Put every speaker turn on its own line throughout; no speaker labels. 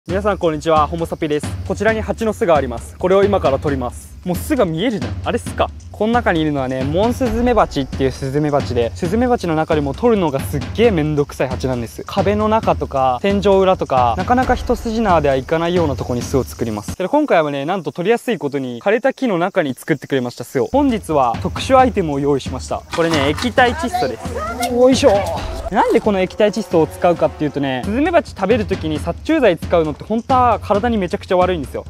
皆さんこんにちは、ホモサピです。こちらに蜂の巣があります。これを今から取ります。もう巣が見えるじゃん。あれ巣か。この中にいるのはね、モンスズメバチっていうスズメバチで、スズメバチの中でも取るのがすっげえめんどくさい蜂なんです。壁の中とか天井裏とか、なかなか一筋縄ではいかないようなとこに巣を作ります。で今回はね、なんと取りやすいことに枯れた木の中に作ってくれました巣を。本日は特殊アイテムを用意しました。これね、液体窒素です。よいしょ。なんでこの液体窒素を使うかっていうとね、スズメバチ食べる時に殺虫剤使うのって本当は体にめちゃくちゃ悪いんですよ。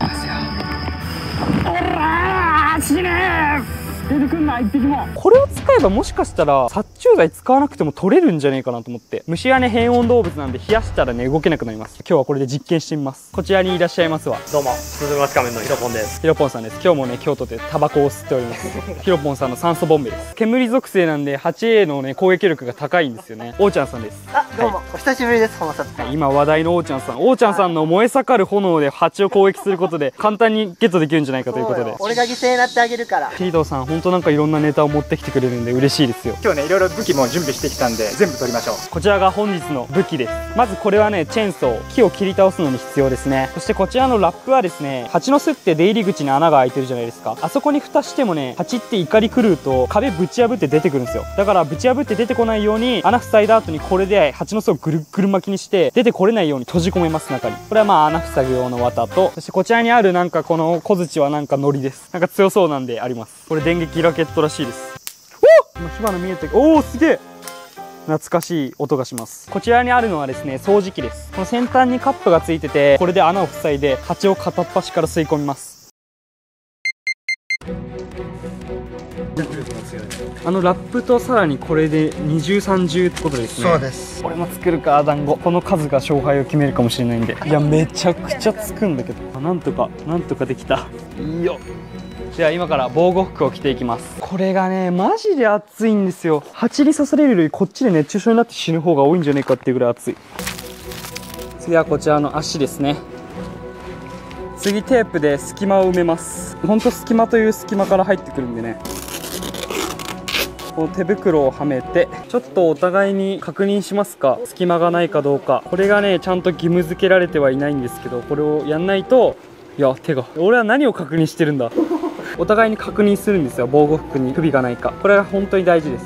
死ねー。出てくんな一匹も。これを使えばもしかしたら殺虫剤使わなくても取れるんじゃねえかなと思って。虫はね、変温動物なんで冷やしたらね、動けなくなります。今日はこれで実験してみます。こちらにいらっしゃいますわ。
どうも、スズメバチ仮面のヒロポンです。
ヒロポンさんです。今日もね、京都でタバコを吸っております。ヒロポンさんの酸素ボンベです。煙属性なんで 8A のね、攻撃力が高いんですよね。おーちゃんさんです。
あ、どうも、お久しぶりです。ホモサピ。
今話題のおーちゃんさん。おーちゃんさんの燃え盛る炎で蜂を攻撃することで簡単にゲットできるんじゃないかということで。
俺が犠牲になってあげるから。
ヒートさん、ほんとなんかいろんなネタを持ってきてくれるんで嬉しいですよ。
今日ね、いろいろ武器も準備してきたんで、全部取りましょう。
こちらが本日の武器です。まずこれはね、チェーンソー。木を切り倒すのに必要ですね。そしてこちらのラップはですね、蜂の巣って出入り口に穴が開いてるじゃないですか。あそこに蓋してもね、蜂って怒り狂うと壁ぶち破って出てくるんですよ。だからぶち破って出てこないように穴塞いだ後にこれで蜂の巣をぐるぐる巻きにして出てこれないように閉じ込めます。中にこれはまあ穴塞ぐ用の綿と、そしてこちらにあるなんかこの小槌はなんか糊です。なんか強そうなんであります。これ電撃ラケットらしいです。今火花見えて、おおすげえ懐かしい音がします。こちらにあるのはですね、掃除機です。この先端にカップがついてて、これで穴を塞いで蜂を片っ端から吸い込みます。ラップとさらにこれで二重三重ってことですね。
そうです。
これも作るか、団子。この数が勝敗を決めるかもしれないんで。いや、めちゃくちゃつくんだけど、なんとかできた。いいよ。では今から防護服を着ていきます。これがね、マジで暑いんですよ。蜂に刺されるよりこっちで熱中症になって死ぬ方が多いんじゃねえかっていうぐらい暑い。次はこちらの足ですね。次テープで隙間を埋めます。ほんと隙間という隙間から入ってくるんでね。この手袋をはめて、ちょっとお互いに確認しますか。隙間がないかどうか。これがね、ちゃんと義務付けられてはいないんですけど、これをやんないと、いや、手が。俺は何を確認してるんだ。お互いに確認するんですよ。防護服に不備がないか。これが本当に大事です。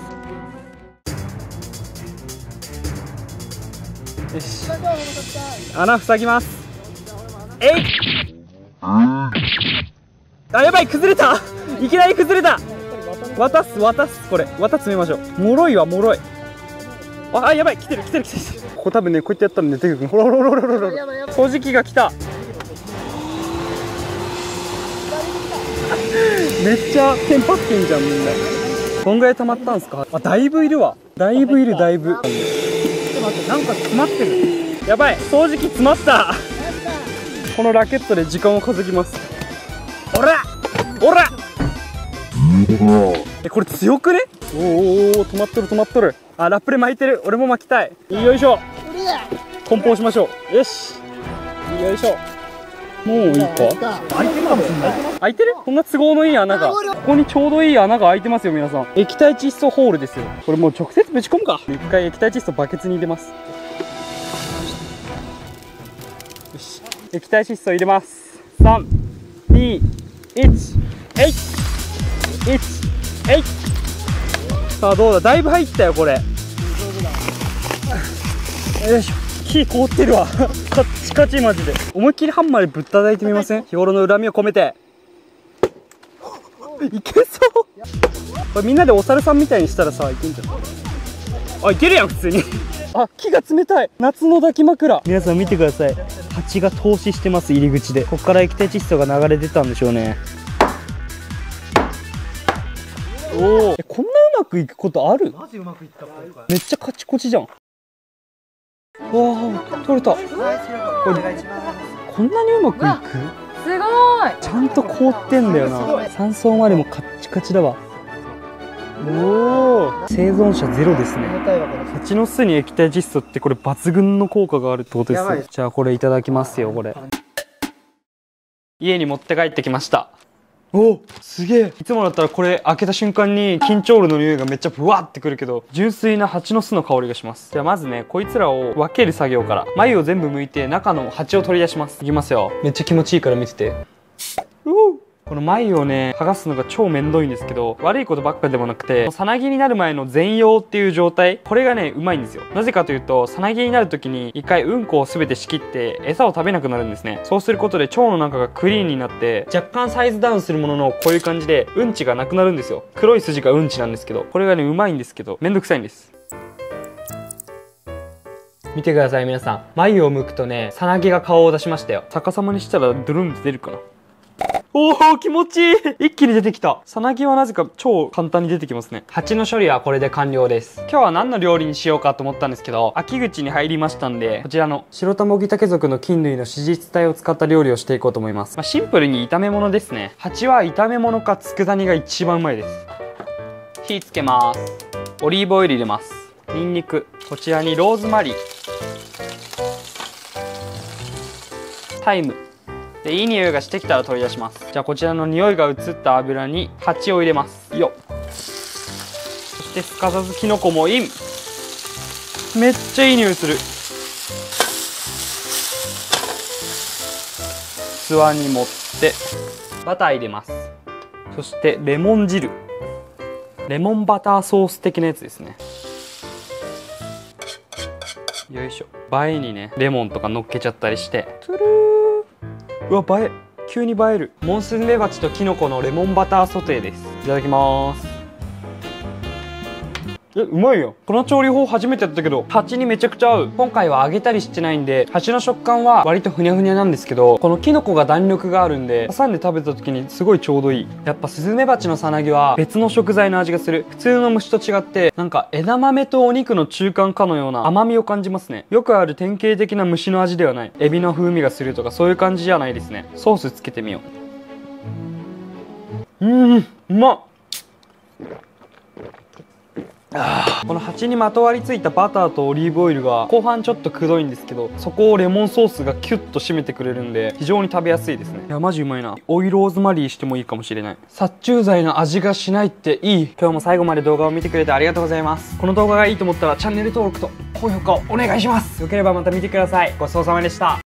よし。穴塞ぎます。えい。あ、やばい、崩れた。いきなり崩れた。渡す。これ綿詰めましょう。もろいわ、もろい。あ、やばい、来てる。ここ多分ね、こうやってやったらね、出てくる。ほら。掃除機が来た。めっちゃテンパってんじゃん、みんな。どんぐらい溜まったんすか。あ、だいぶいるわ。だいぶ。ちょっと待って、なんか詰まってる。やばい、掃除機詰まった。このラケットで時間を稼ぎます。おらこれ強くね。お止まっとる。あ、ラップで巻いてる。俺も巻きたい。よいしょ。梱包しましょう。よし、よいしょ。もういいか。開いてるかもしれない。開いてる。こんな都合のいい穴が、ここにちょうどいい穴が開いてますよ、皆さん。液体窒素ホールですよ。これもう直接ぶち込むか。一回液体窒素バケツに入れます。よし、液体窒素入れます。3、2、1、えいさあどうだ。だいぶ入ったよこれ。よいしょ。火凍ってるわ。カッチカチマジで。思いっきりハンマーでぶったたいてみません。日頃の恨みを込めて。いけそう。これみんなでお猿さんみたいにしたらさ、いけんじゃん。あ、いけるやん普通に。あ、木が冷たい。夏の抱き枕。皆さん見てください。蜂が透視してます。入り口で。ここから液体窒素が流れ出たんでしょうね。おお、こんなうまくいくことある？マジうまくいった。めっちゃカチコチじゃん。わあ、取れた。こんなにうまくいく？
すごい。
ちゃんと凍ってんだよな。3層までもカッチカチだわ。おお、生存者ゼロですね。蜂の巣に液体窒素ってこれ抜群の効果があるってことですよ。じゃあこれいただきますよ。これ家に持って帰ってきました。 お、すげえ。いつもだったらこれ開けた瞬間に緊張ルの匂いがめっちゃブワーってくるけど、純粋な蜂の巣の香りがします。ではまずね、こいつらを分ける作業から、眉を全部剥いて中の蜂を取り出します。いきますよ。めっちゃ気持ちいいから見てて。この眉をね、剥がすのが超めんどいんですけど、悪いことばっかでもなくて、さなぎになる前の全容っていう状態、これがね、うまいんですよ。なぜかというと、さなぎになる時に一回うんこを全て仕切って餌を食べなくなるんですね。そうすることで腸の中がクリーンになって、若干サイズダウンするものの、こういう感じでうんちがなくなるんですよ。黒い筋がうんちなんですけど、これがね、うまいんですけど、めんどくさいんです。見てください皆さん、眉を剥くとね、さなぎが顔を出しましたよ。逆さまにしたらドゥルンって出るかな。おー、気持ちいい。一気に出てきた。さなぎはなぜか超簡単に出てきますね。蜂の処理はこれで完了です。今日は何の料理にしようかと思ったんですけど、秋口に入りましたんで、こちらの白タモギタケ族の菌類の子実体を使った料理をしていこうと思います。シンプルに炒め物ですね。蜂は炒め物か佃煮が一番うまいです。火つけます。オリーブオイル入れます。ニンニク、こちらにローズマリー、タイムで、いい匂いがしてきたら取り出します。じゃあこちらの匂いが移った油に蜂を入れますよ。そしてすかさずキノコもイン。めっちゃいい匂いする。器に盛ってバター入れます。そしてレモン汁、レモンバターソース的なやつですね。よいしょ。映えにね、レモンとか乗っけちゃったりして、トゥルー。うわ、映え、急に映える。モンスズメバチとキノコのレモンバターソテーです。いただきます。うまいよ。この調理法初めてやったけど、蜂にめちゃくちゃ合う。今回は揚げたりしてないんで、蜂の食感は割とふにゃふにゃなんですけど、このキノコが弾力があるんで、挟んで食べた時にすごいちょうどいい。やっぱスズメバチのさなぎは別の食材の味がする。普通の虫と違って、なんか枝豆とお肉の中間かのような甘みを感じますね。よくある典型的な虫の味ではない。エビの風味がするとかそういう感じじゃないですね。ソースつけてみよう。うまっ。この蜂にまとわりついたバターとオリーブオイルが後半ちょっとくどいんですけど、そこをレモンソースがキュッと締めてくれるんで非常に食べやすいですね。いやマジうまいな。オイルローズマリーしてもいいかもしれない。殺虫剤の味がしないっていい。今日も最後まで動画を見てくれてありがとうございます。この動画がいいと思ったらチャンネル登録と高評価をお願いします。よければまた見てください。ごちそうさまでした。